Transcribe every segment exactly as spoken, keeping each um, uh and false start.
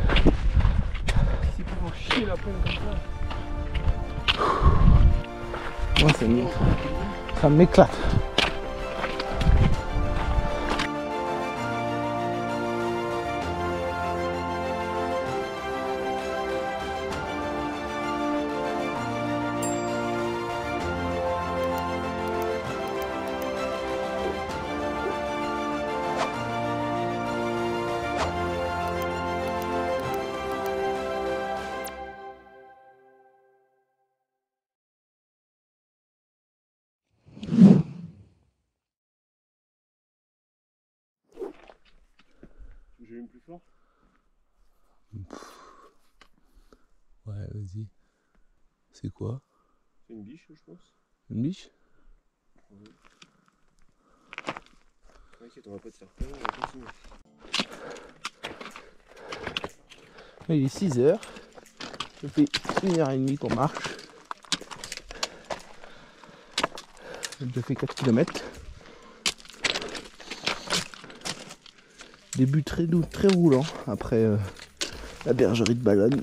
C'est pour chier la peine comme ça. Moi, ça me- ça m'éclate. J'ai une plus fort. Ouais, vas-y. C'est quoi? C'est une biche, je pense. Une biche? Ouais. T'inquiète, on va pas te faire peur, on va continuer. Il est six heures. Ça fait une heure trente qu'on marche. J'ai déjà fait quatre kilomètres. Début très doux, très roulant après euh, la bergerie de Ballonne.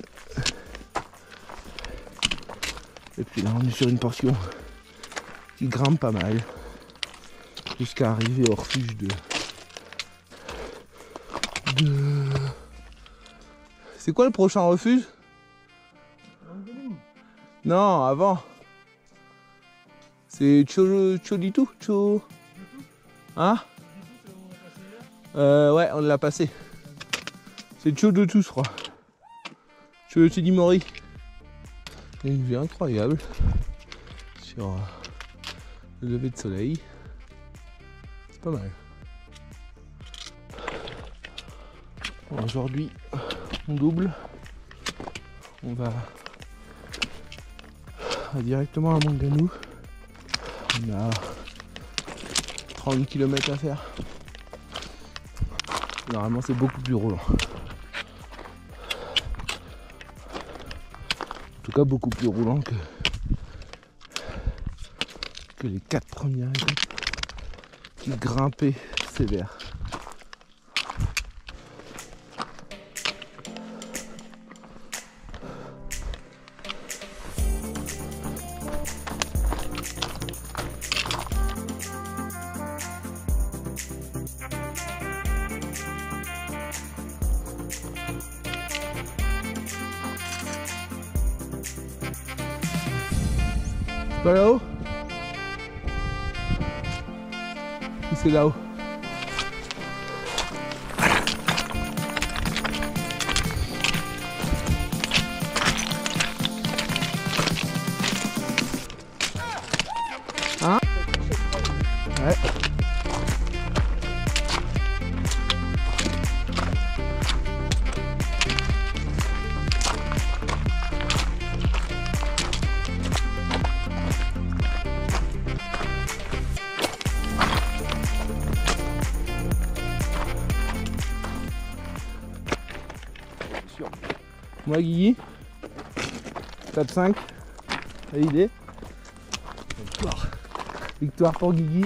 Et puis là on est sur une portion qui grimpe pas mal jusqu'à arriver au refuge de... de... C'est quoi le prochain refuge? Non, avant. C'est Cho... Choditu Cho... Hein? Euh, ouais, on l'a passé. C'est Chodotu, je crois. Chodimori. Il y a une vue incroyable sur euh, le lever de soleil. C'est pas mal. Bon, aujourd'hui, on double. On va, on va directement à Manganou. On a trente kilomètres à faire. Normalement c'est beaucoup plus roulant. En tout cas beaucoup plus roulant que, que les quatre premières étapes qui grimpaient sévère. Pas là-haut? C'est là-haut. Hein? Ouais. Moi Guigui, top cinq, validé. Victoire. Victoire pour Guigui.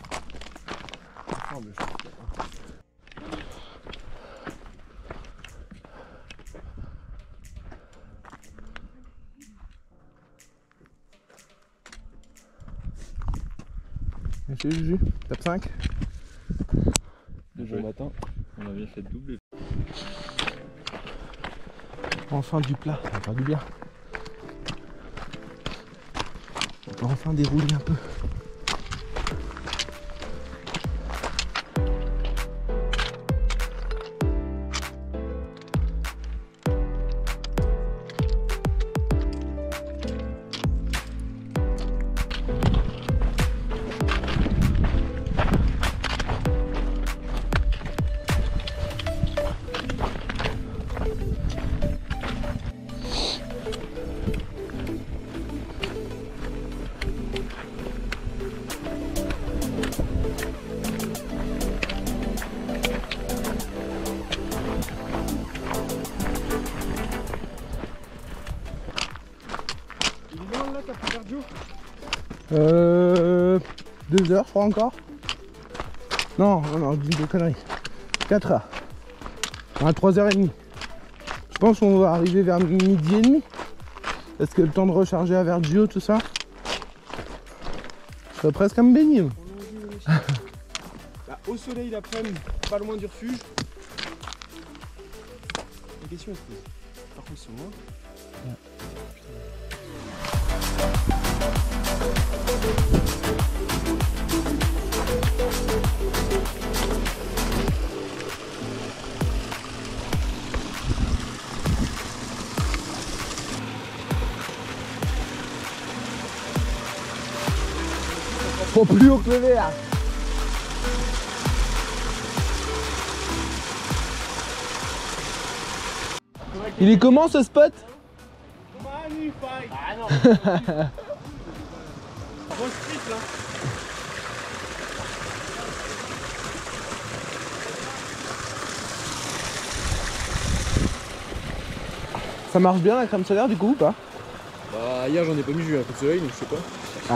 Merci Juju, top cinq. Bon matin, on a bien fait de doubler. Enfin du plat, ça va faire du bien. On peut enfin dérouler un peu. Euh... deux heures, je crois encore. Non, non, non, dis de conneries. quatre heures. À trois heures trente. pense qu'on va arriver vers midi et demi. Est-ce que le temps de recharger à Vergio, tout ça? Je serais presque à me baigner. Bah, au soleil l'après-midi, pas loin du refuge. La question est se pose. Par contre, sur moi. Ouais. Faut plus haut que le verre. Il est comment ce spot? Magnifique. Ah non. Bon street là. Ça marche bien la crème solaire du coup ou pas? Bah hier j'en ai pas mis, j'ai eu un coup de soleil donc je sais pas. Ah.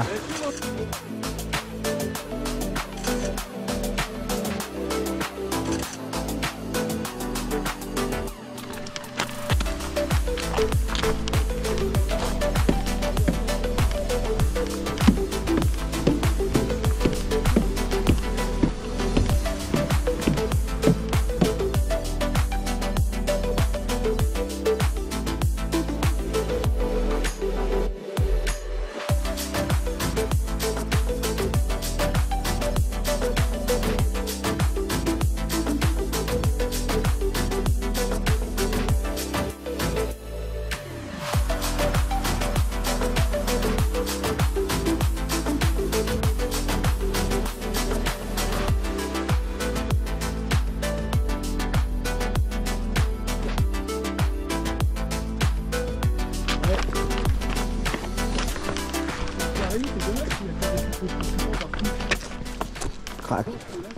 Crac.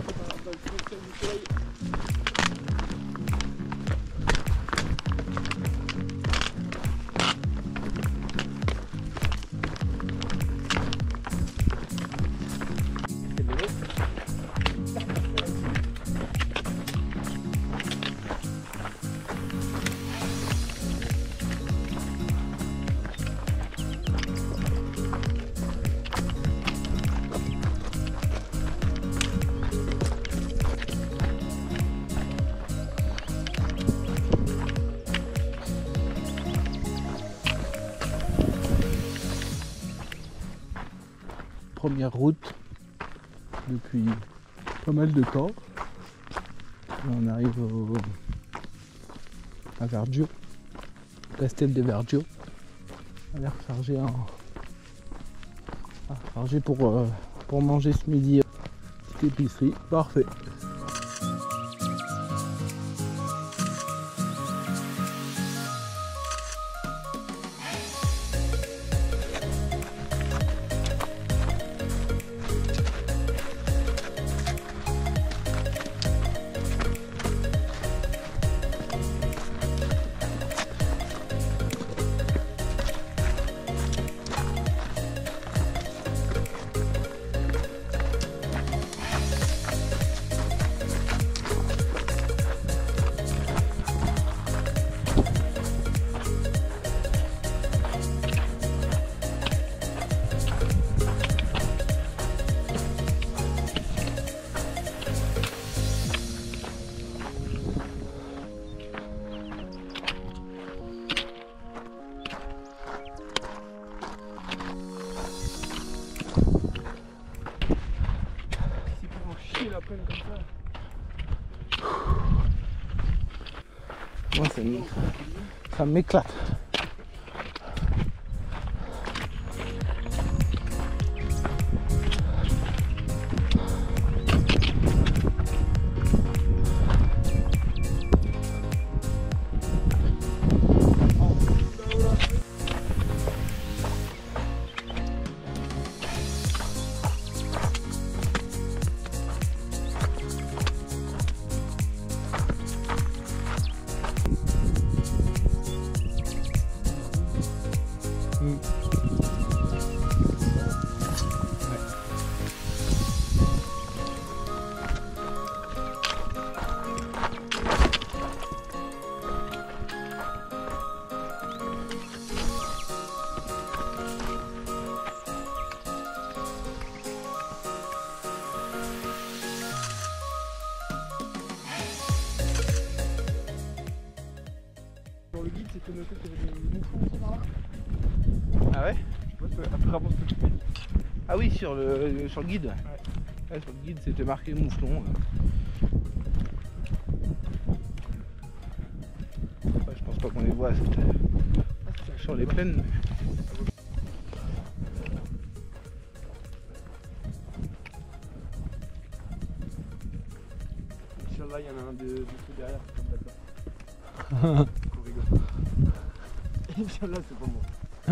Première route depuis pas mal de temps. Là, on arrive au, à Vergio, Castel de Vergio. On va recharger, en, recharger pour, euh, pour manger ce midi. Petite épicerie, parfait. Moi ça m'éclate. Dans le guide, c'était noté qu'il y avait des mouflons aussi par là. Ah ouais? Ouais, c'est apparemment ce que tu fais. Ah oui, sur le, sur le guide. Ouais. Ouais, sur le guide, c'était marqué mouflon. Enfin, je pense pas qu'on les voit c'était sur les plaines. Inch'Allah, il y en a un de, de ceux derrière, d'accord. Qu'on rigole. Inch'Allah, c'est pas moi.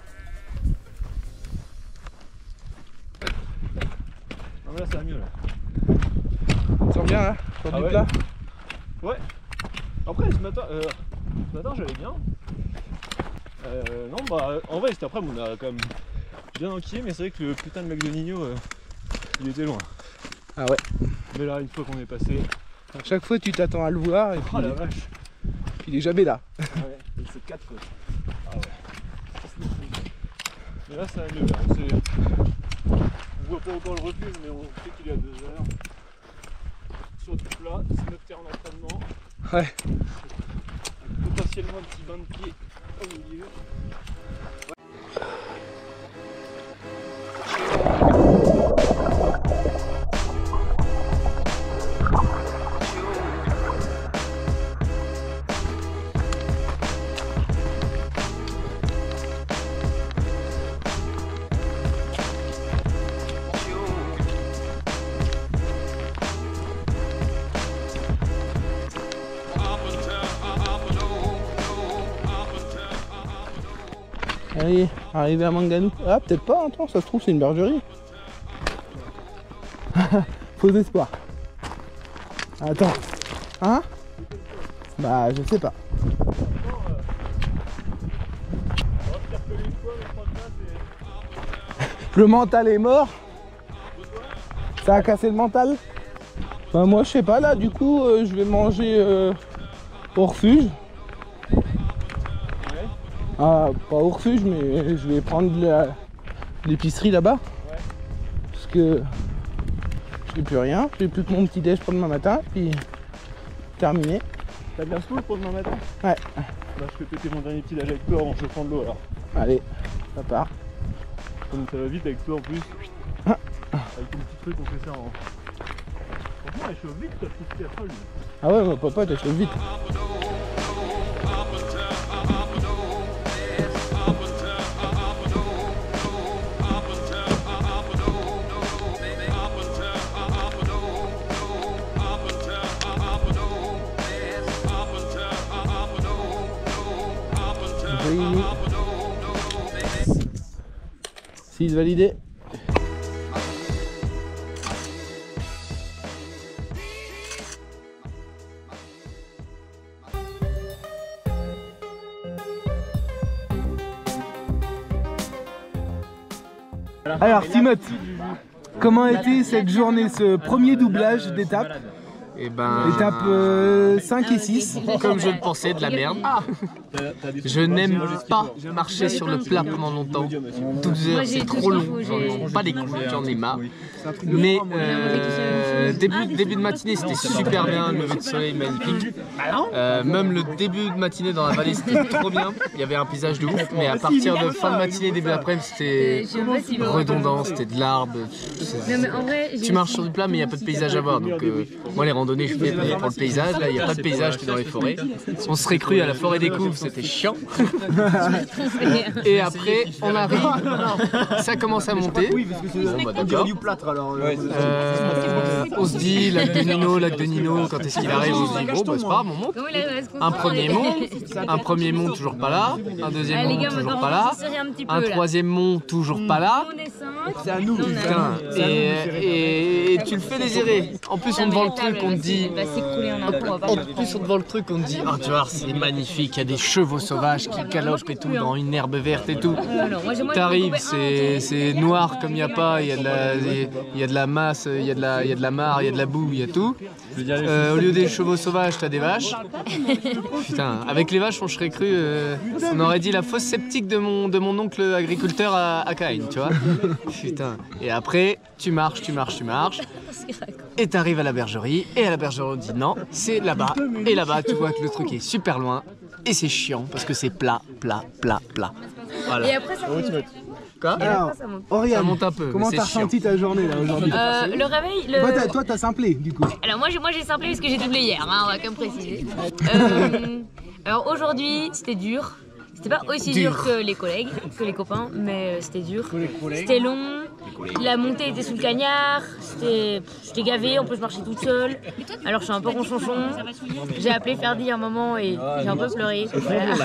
Non mais là ça va mieux là. Ça sent bien là, sur Ah du ouais. plat. Ouais. Après ce matin, euh, ce matin j'allais bien. Euh, non bah en vrai cet après-midi on a quand même bien enquillé, mais c'est vrai que le putain de lac de Nino euh, il était loin. Ah ouais. Mais là une fois qu'on est passé. À chaque fois tu t'attends à le voir et puis, Oh la vache. puis il est jamais là. Ouais, et c'est quatre fois. Ah ouais. Mais là ça va mieux là. On, sait... on voit pas encore le refuge mais on sait qu'il est à deux heures. Sur du plat, c'est notre terrain d'entraînement. Ouais. Potentiellement un petit bain de pied au milieu. Allez, arrivé à Manganou. Ah, peut-être pas, attends, ça se trouve, c'est une bergerie. Faux espoir. Attends. Hein? Bah, je sais pas. Le mental est mort. Ça a cassé le mental. Bah, moi, je sais pas, là, du coup, euh, je vais manger euh, au refuge. Ah, pas au refuge, mais je vais prendre l'épicerie là-bas. Ouais. Parce que je n'ai plus rien. J'ai plus que mon petit déj pour demain matin. Puis terminé. T'as bien saoul pour demain matin? Ouais. Bah, je fais péter mon dernier petit déj avec toi avant que je prenne de l'eau alors. Allez, ça part. Comme ça va vite avec toi en plus. Ah. Avec ton petit truc, on fait ça en. Franchement, elle chauffe vite, t'as tout ce folle. Ah ouais, mon papa, t'as chaud vite. six validé. Alors Timoth, comment a été cette journée, ce premier doublage d'étape? Et ben, Étape euh, cinq et six. comme je le pensais, de la merde. Je n'aime pas marcher sur le plat pendant longtemps. douze heures, c'est trop long. J'en ai pas les couilles, j'en ai marre. Mais euh, début, début de matinée, c'était super bien. Le lever de soleil magnifique. Euh, même le début de matinée dans la vallée, c'était trop bien. Il y avait un paysage de ouf. Mais à partir de fin de matinée, début d'après-midi, c'était redondant. C'était de l'arbre. Tu marches sur du plat, mais il n'y a pas de paysage à voir. Donc, euh, moi, les randonnées, je fais pour le paysage. Là, il n'y a pas de paysage, tu es dans les forêts. On serait cru à la forêt des Couves, c'était chiant. Et après, on arrive, ça commence à monter. Bon, bah, d'accord. Euh, on se dit, lac de Nino, lac de Nino, quand est-ce qu'il arrive? On se dit, bon, bah, c'est pas grave, on monte. Un premier mont, un premier mont, toujours pas là. Un deuxième mont, toujours pas là. Un troisième mont, toujours pas là. C'est à nous. Putain, et, et, et tu le fais désirer. En plus, on te vend le truc, on te dit. En plus, on te vend le truc, on te dit, oh, tu vois, c'est magnifique, il y a des chevaux sauvages qui galopent et tout, dans une herbe verte et tout. T'arrives, c'est noir comme il n'y a pas, il y a de la, il y a de la masse, il y a de la, il y a de la mare, il y a de la boue, il y a tout. Euh, au lieu des chevaux sauvages, t'as des vaches. Putain, avec les vaches, on serait cru, euh, on aurait dit la fosse septique de mon, de mon oncle agriculteur à, à Cahaigne, tu vois. Putain. Et après, tu marches, tu marches, tu marches. Et t'arrives à la bergerie. Et à la bergerie, on dit non, c'est là-bas. Et là-bas, tu vois que le truc est super loin. Et c'est chiant parce que c'est plat, plat, plat, plat. Voilà. Et après, ça monte. Quoi? Alors, ça monte. Oriane, Ça monte un peu, comment mais t'as c'est ressenti ta journée là aujourd'hui? Euh, le réveil, le... Toi, t'as- Toi, t'as simplé du coup. Alors moi j'ai moi j'ai simplé parce que j'ai doublé hier, hein, on va quand même préciser. Euh, alors aujourd'hui c'était dur. C'était pas aussi dur. dur que les collègues, que les copains, mais c'était dur. C'était long. La montée était sous le cagnard. C'était, j'étais gavée. En plus je marchais toute seule. Alors je suis un peu ronchonchon. J'ai appelé Ferdi un moment et j'ai un peu pleuré. Voilà.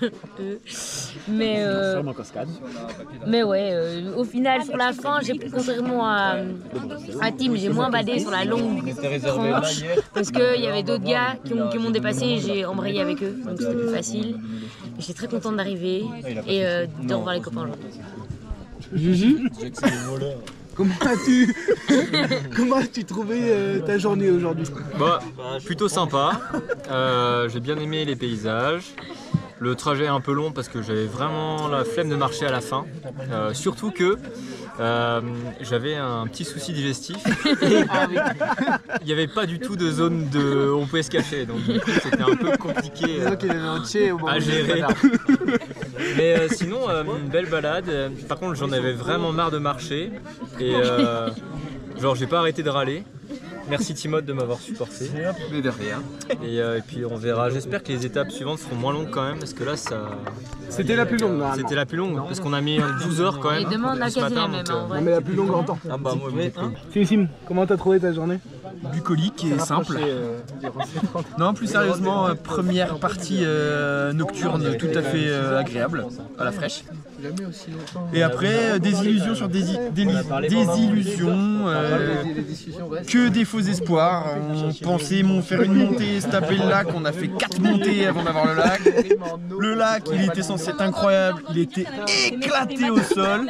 mais euh, mais ouais, euh, au final sur la fin, j'ai contrairement à, à Tim, j'ai moins badé sur la longue tranche parce qu'il y avait d'autres gars qui m'ont qui m'ont dépassé et j'ai embrayé avec eux, donc c'était plus facile. J'étais très contente d'arriver et euh, de revoir les copains aujourd'hui. Juju, comment as-tu comment as-tu trouvé euh, ta journée aujourd'hui? Bah, plutôt sympa. Euh, j'ai bien aimé les paysages. Le trajet est un peu long parce que j'avais vraiment la flemme de marcher à la fin. Euh, surtout que euh, j'avais un petit souci digestif. Il n'y avait pas du tout de zone de... où on pouvait se cacher. Donc du coup c'était un peu compliqué euh, à gérer. Mais euh, sinon, euh, une belle balade. Par contre, j'en avais vraiment marre de marcher. Et euh, genre, j'ai pas arrêté de râler. Merci Timothée de m'avoir supporté. Mais de rien. Et, euh, et puis on verra. J'espère que les étapes suivantes seront moins longues quand même parce que là ça. C'était la plus longue normalement. C'était la plus longue parce qu'on a mis douze heures quand même. Et demain on a ce quasi matin, la même donc, en vrai. Non mais la plus longue en temps. Ah bah moi oui. Sim, comment t'as trouvé ta journée? Bucolique et simple. Non, plus sérieusement, euh, première partie euh, nocturne tout à fait euh, agréable, à la fraîche. Et après, euh, des illusions sur des, des, des illusions, euh, que des faux espoirs. On pensait mon, faire une montée, se taper le lac, on a fait quatre montées avant d'avoir le lac. Le lac, il était censé être incroyable, il était éclaté au sol.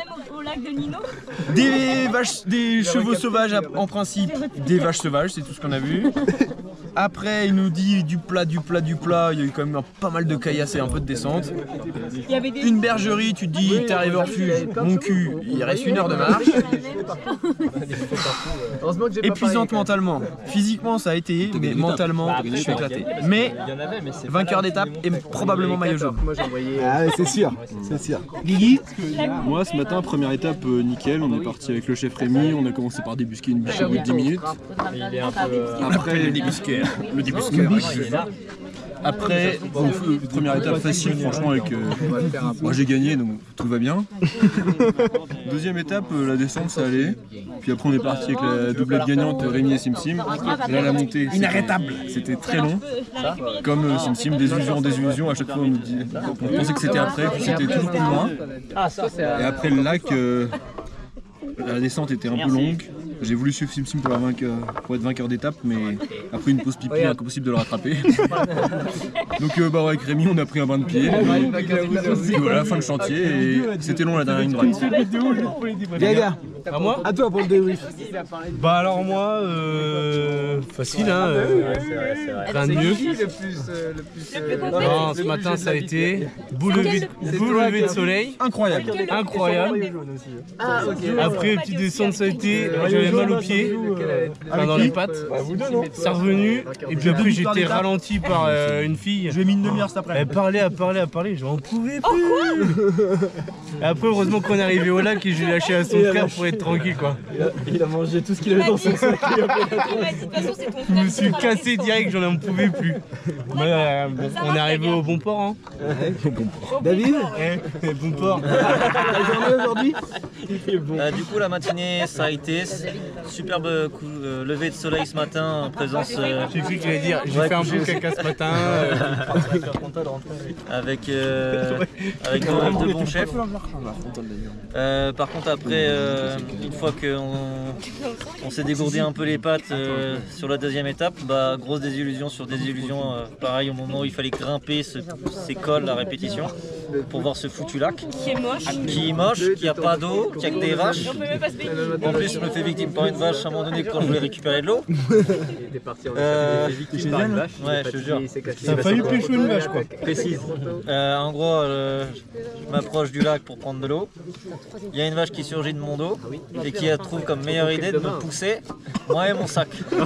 Des vaches, des chevaux sauvages en principe, des vaches sauvages, c'est tout ce qu'on a vu. Après, il nous dit du plat, du plat, du plat. Il y a eu quand même pas mal de caillasses et un peu de descente. Une bergerie, tu te dis, t'es arrivé au refuge, mon cul, il reste une heure de marche. Épuisante mentalement. Physiquement, ça a été, mais mentalement, je suis éclaté. Mais vainqueur d'étape et probablement maillot jaune. Ah ouais, c'est sûr, c'est sûr. Guigui? Moi ce matin, première étape euh, nickel, on est parti avec le chef Rémi, on a commencé par débusquer une biche au bout de dix minutes. Il est un peu. euh, Après, le débusqueur. Le débusqueur. Après, bon, euh, première étape facile franchement avec... Euh, moi j'ai gagné donc tout va bien. Deuxième étape, euh, la descente ça allait. Puis après on est parti avec la doublette gagnante Rémi et Sim Sim. Et là la montée, inarrêtable. C'était très long. Comme euh, Sim Sim, désillusion, désillusion, à chaque fois on nous dit... On pensait que c'était après, puis c'était toujours plus loin. Et après le lac, euh, la descente était un peu longue. J'ai voulu suivre Sim Sim pour, la vainqueur, pour être vainqueur d'étape, mais après une pause pipi, impossible de le rattraper. Donc euh, bah, avec Rémi, on a pris un bain de pied. Et voilà, fin de chantier, et c'était long la dernière ligne droite. Gaga, À moi? à toi pour le débrief. Bah alors moi, euh, facile hein, euh, rien de mieux. Non, ce matin ça a été beau lever, beau lever de soleil, Incroyable. incroyable. Après petite descente ça a été, j'avais mal aux pieds, enfin dans les pattes. C'est revenu et puis après j'étais ralenti par euh, une fille. J'ai mis une demi-heure cet après. Elle parlait, elle parlait, elle parlait, j'en pouvais plus. Et après heureusement qu'on est arrivé au lac et j'ai lâché à son frère pour être tranquille quoi. Il a mangé tout ce qu'il avait dans son sac. Je me suis cassé direct, j'en pouvais plus. Mais, euh, bon, on est arrivé au bon port hein. David, Eh, bon port. ta journée aujourd'hui? Euh, du coup la matinée ça a été superbe coup, euh, lever de soleil ce matin en présence euh, J'ai cru que j'allais dire, j'ai Ouais, fait un couché bon aussi. caca ce matin. euh, avec, euh, avec de, de bons chefs. Euh, par contre après euh, une fois qu'on on s'est dégourdi un peu les pattes euh, sur la deuxième étape, bah, grosse désillusion sur désillusion, euh, pareil au moment où il fallait grimper ce, ces cols à répétition. pour voir ce foutu lac. Qui est moche. Qui est moche, qui a pas d'eau, qui a que des vaches. En plus, je me fais victime par une vache à un moment donné quand je voulais récupérer de l'eau. Euh, ouais, je te jure. T'as failli pêcher une vache quoi. Précise. Euh, en gros, euh, je m'approche du lac pour prendre de l'eau. Il y a une vache qui surgit de mon dos et qui a trouvé comme meilleure idée de me pousser, moi et mon sac.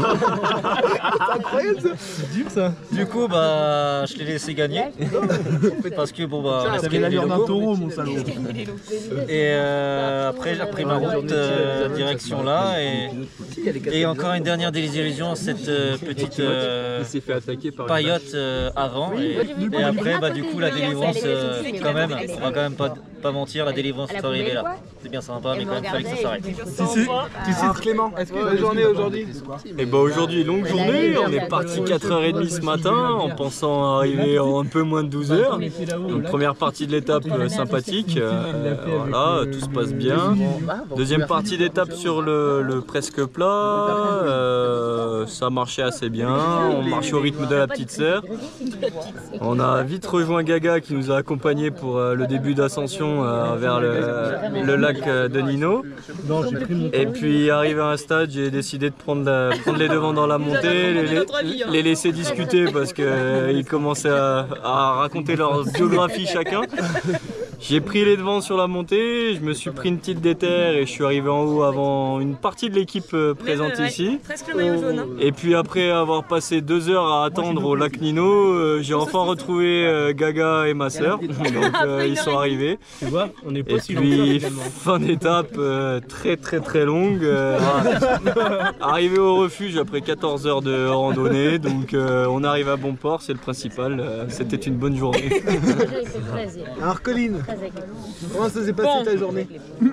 C'est dur ça. Du coup, bah, je l'ai laissé gagner. Parce que bon, bah, Ça avait l'allure d'un taureau, mon salaud. Et euh, après, j'ai pris ma route euh, direction là. Et, et encore une dernière désillusion, cette euh, petite euh, paillote euh, avant. Et, et après, bah, du coup, la délivrance, euh, quand même, on va quand même pas, pas mentir, la délivrance est arrivée là. C'est bien sympa, mais quand même, il fallait que ça s'arrête. Tu sais, tu sais Clément, est-ce que la journée aujourd'hui? Et bah aujourd'hui, longue journée, on est parti quatre heures trente ce matin en pensant arriver en un peu moins de douze heures. Donc première partie de l'étape euh, sympathique, euh, voilà, tout se passe bien. Deuxième partie d'étape sur le, le presque plat, euh, ça marchait assez bien, on marchait au rythme de la petite sœur. On a vite rejoint Gaga qui nous a accompagnés pour euh, le début d'ascension euh, vers le, le lac de Nino. Et puis arrivé à un stade, j'ai décidé de prendre, la, prendre les devants dans la montée, les, les, les laisser discuter parce qu'ils euh, commençaient à, à raconter leur biographie chacun. J'ai pris les devants sur la montée, je me suis pris une petite déterre et je suis arrivé en haut avant une partie de l'équipe euh, présente ici. Presque le maillot jaune. Hein. Et puis après avoir passé deux heures à attendre au lac Nino, euh, j'ai enfin retrouvé euh, Gaga et ma sœur. Donc euh, ils sont arrivés. Tu vois, on est pas et si puis fin d'étape euh, très très très longue. Euh, arrivé au refuge après quatorze heures de randonnée, donc euh, on arrive à bon port, c'est le principal. Euh, C'était une bonne journée. Alors Colline, comment ça s'est passé Bon. ta journée?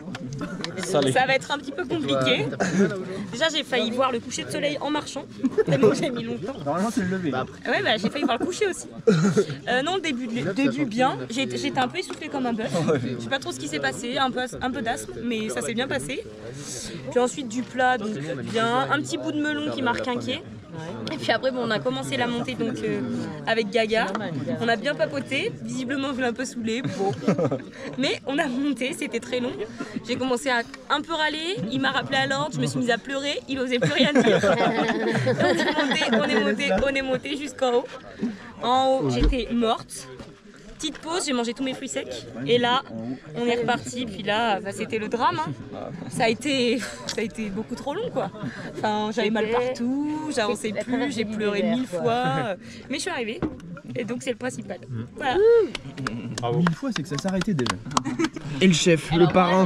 Ça va être un petit peu compliqué. Déjà, j'ai failli voir le coucher de soleil en marchant, tellement j'ai mis longtemps. Normalement, c'est le lever. Ouais, bah, j'ai failli voir le coucher aussi. Euh, non, le début, le début bien. J'ai- J'étais un peu essoufflée comme un bœuf. Je sais pas trop ce qui s'est passé, un peu, un peu d'asthme, mais ça s'est bien passé. Puis ensuite, du plat, donc bien. Un petit bout de melon qui m'a requinqué. Et puis après, bon, on a commencé la montée donc euh, avec Gaga. On a bien papoté. Visiblement, je l'ai un peu saoulé. Bon. Mais on a monté, c'était très long. J'ai commencé à un peu râler. Il m'a rappelé à l'ordre. Je me suis mise à pleurer. Il osait plus rien dire. on est monté, on est monté, on est monté jusqu'en haut. En haut, j'étais morte. Petite pause, j'ai mangé tous mes fruits secs. Et là, on est reparti. Puis là, bah, c'était le drame. Hein. Ça a été, ça a été beaucoup trop long, quoi. Enfin, j'avais mal partout, j'avançais plus, j'ai pleuré mille fois. Mais je suis arrivée. Et donc, c'est le principal. Voilà. Mille fois, c'est que ça s'arrêtait déjà. Et le chef, le parrain.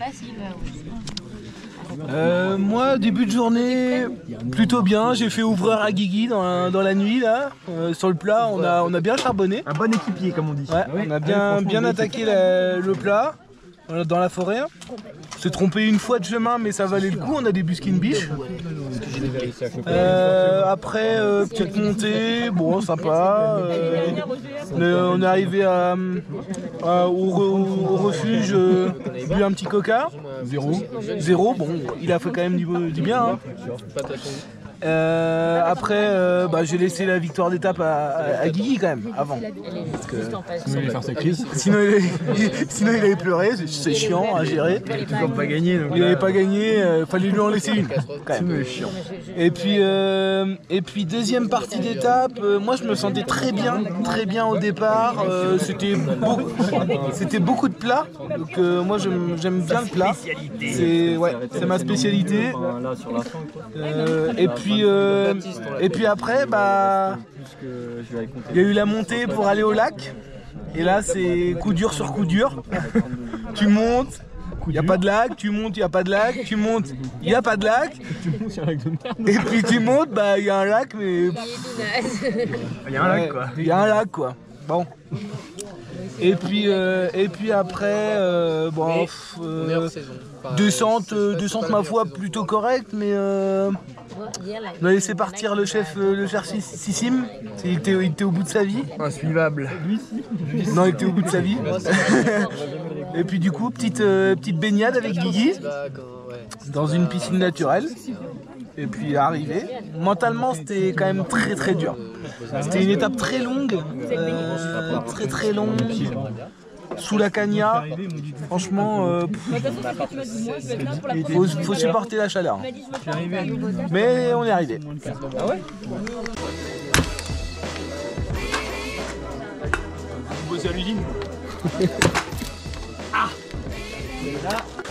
Euh, moi, début de journée, plutôt bien. J'ai fait ouvreur à Guigui dans la, dans la nuit là. Euh, sur le plat, on a, on a bien charbonné. Un bon équipier, comme on dit. Ouais, on a bien, bien attaqué la- le plat euh, dans la forêt. On s'est trompé une fois de chemin, mais ça valait le coup. On a des busquines biches. Euh, après, euh, petite montée, bon, sympa. Euh, le- on est arrivé à, à- au, re- au refuge, euh, bu un petit coca. Zéro. Zéro, bon, il a fait quand même du, du bien. Hein. Euh, après, euh, bah, j'ai laissé la victoire d'étape à, à, à Guigui quand même, avant. Parce que, Sinon, il va faire sa crise. sinon, il avait, sinon il avait pleuré, c'est- c'est chiant à gérer. Il n'a pas gagné. Donc Il n'avait pas gagné, euh, fallait lui en laisser une. Quand même. c'est chiant. Et puis, euh, et puis deuxième partie d'étape, euh, moi je me sentais très bien, très bien au départ. Euh, c'était beaucoup, c'était beaucoup de plats, donc euh, moi j'aime j'aime bien le plat. C'est ouais, c'est ma spécialité. Là sur la fin quoi. Euh, et puis, euh, et puis après, bah, il y a eu la montée pour aller au lac. Et là, c'est coup dur sur coup dur. Tu montes. Il n'y a pas de lac, tu montes, il n'y a pas de lac, tu montes, il n'y a pas de lac. Et puis tu montes, bah il y a un lac, mais. Il y a un lac quoi. Il y a un lac quoi. Bon. Et puis, euh, et puis après, euh, bon, pff, euh, descente, euh, descente ma foi plutôt correcte, mais euh, on a laissé partir le chef, euh, le chef Sissim. Il était, il était au bout de sa vie. Insuivable. Non, il était au bout de sa vie. Et puis du coup, petite, euh, petite baignade avec Guigui dans une piscine naturelle. Et puis arrivé. Mentalement, c'était quand même très très dur. C'était une étape très longue, euh, très très longue. sous la cagna. Franchement, euh, faut, faut supporter la chaleur. Mais on est arrivé. Ah ouais? Vous bossez à l'usine? Ah!